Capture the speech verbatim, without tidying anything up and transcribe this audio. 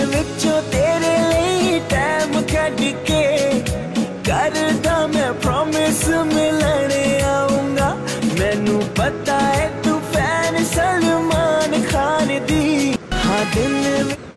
विचों तेरे लिए टाइम कट के करदा मैं प्रॉमिस मिलने आऊंगा। मैनू पता है तू फैन सलमान खान दी। हाँ दिन